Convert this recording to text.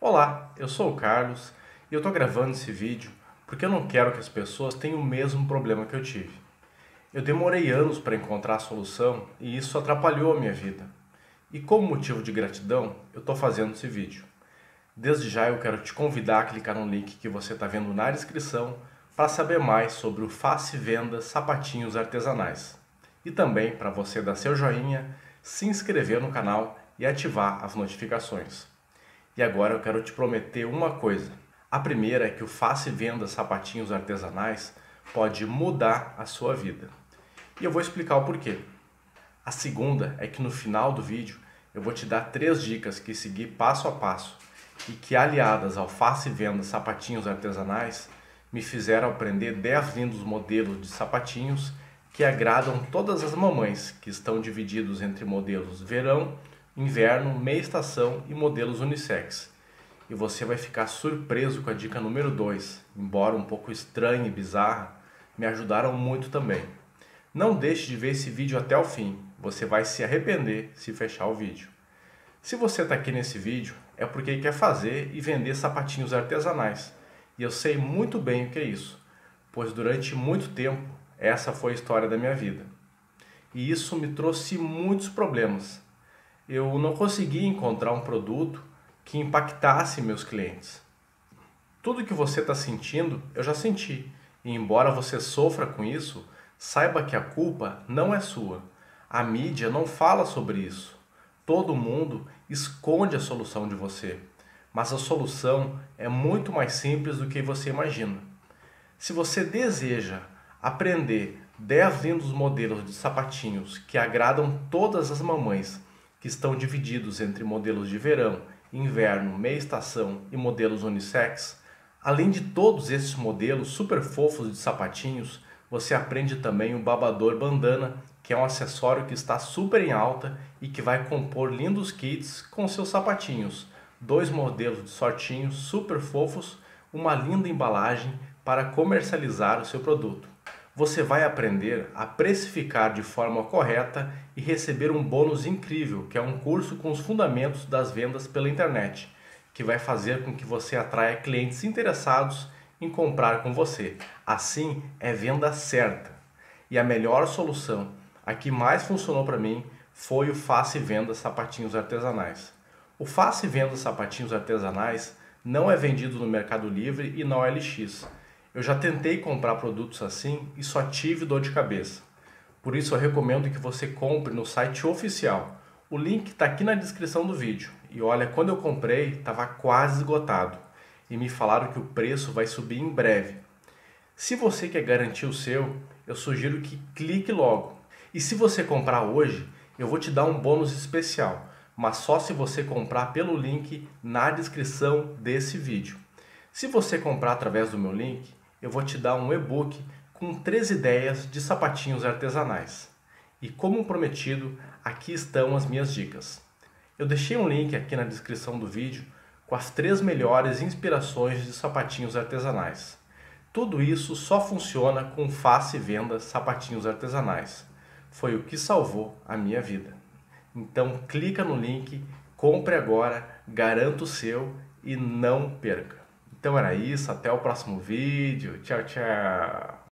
Olá, eu sou o Carlos e eu estou gravando esse vídeo porque eu não quero que as pessoas tenham o mesmo problema que eu tive. Eu demorei anos para encontrar a solução e isso atrapalhou a minha vida. E como motivo de gratidão, eu estou fazendo esse vídeo. Desde já eu quero te convidar a clicar no link que você está vendo na descrição para saber mais sobre o Faça Venda Sapatinhos Artesanais. E também para você dar seu joinha, se inscrever no canal e ativar as notificações. E agora eu quero te prometer uma coisa. A primeira é que o Faça Venda Sapatinhos Artesanais pode mudar a sua vida. E eu vou explicar o porquê. A segunda é que no final do vídeo eu vou te dar 3 dicas que seguir passo a passo e que, aliadas ao Faça Venda Sapatinhos Artesanais, me fizeram aprender 10 lindos modelos de sapatinhos que agradam todas as mamães, que estão divididos entre modelos verão, inverno, meia estação e modelos unissex. E você vai ficar surpreso com a dica número 2, embora um pouco estranha e bizarra, me ajudaram muito também. Não deixe de ver esse vídeo até o fim, você vai se arrepender se fechar o vídeo. Se você está aqui nesse vídeo, é porque quer fazer e vender sapatinhos artesanais. E eu sei muito bem o que é isso, pois durante muito tempo essa foi a história da minha vida. E isso me trouxe muitos problemas. Eu não conseguia encontrar um produto que impactasse meus clientes. Tudo que você está sentindo, eu já senti. E embora você sofra com isso, saiba que a culpa não é sua. A mídia não fala sobre isso. Todo mundo esconde a solução de você. Mas a solução é muito mais simples do que você imagina. Se você deseja aprender 10 lindos modelos de sapatinhos que agradam todas as mamães, que estão divididos entre modelos de verão, inverno, meia estação e modelos unissex, além de todos esses modelos super fofos de sapatinhos, você aprende também o babador bandana, que é um acessório que está super em alta e que vai compor lindos kits com seus sapatinhos. 2 modelos de shortinhos super fofos, uma linda embalagem para comercializar o seu produto. Você vai aprender a precificar de forma correta e receber um bônus incrível, que é um curso com os fundamentos das vendas pela internet, que vai fazer com que você atraia clientes interessados em comprar com você. Assim, é venda certa. E a melhor solução, a que mais funcionou para mim, foi o Faça Venda Sapatinhos Artesanais. O Faça Venda Sapatinhos Artesanais não é vendido no Mercado Livre e na OLX. Eu já tentei comprar produtos assim e só tive dor de cabeça. Por isso eu recomendo que você compre no site oficial. O link está aqui na descrição do vídeo. E olha, quando eu comprei, estava quase esgotado. E me falaram que o preço vai subir em breve. Se você quer garantir o seu, eu sugiro que clique logo. E se você comprar hoje, eu vou te dar um bônus especial, mas só se você comprar pelo link na descrição desse vídeo. Se você comprar através do meu link, eu vou te dar um e-book com 3 ideias de sapatinhos artesanais. E como prometido, aqui estão as minhas dicas. Eu deixei um link aqui na descrição do vídeo com as 3 melhores inspirações de sapatinhos artesanais. Tudo isso só funciona com Faça Venda Sapatinhos Artesanais. Foi o que salvou a minha vida. Então clica no link, compre agora, garanta o seu e não perca. Então era isso, até o próximo vídeo. Tchau, tchau!